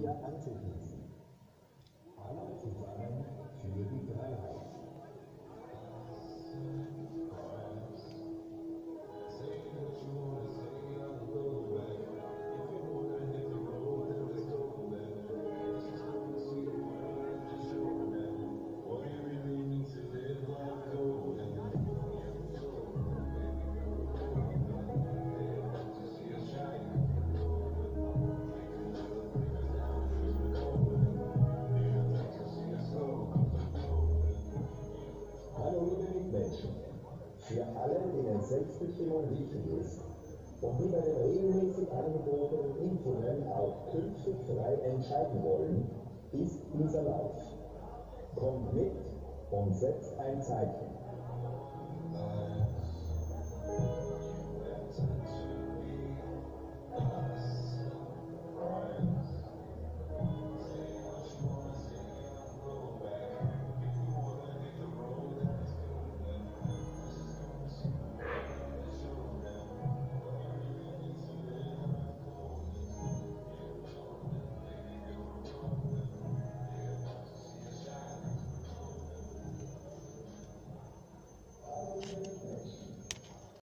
wieder anzuschließen. Alle zusammen für die Freiheit. Menschen, für alle, denen Selbstbestimmung wichtig ist und die bei den regelmäßig angebotenen Impfungen auch künftig frei entscheiden wollen, ist dieser Lauf. Kommt mit und setzt ein Zeichen.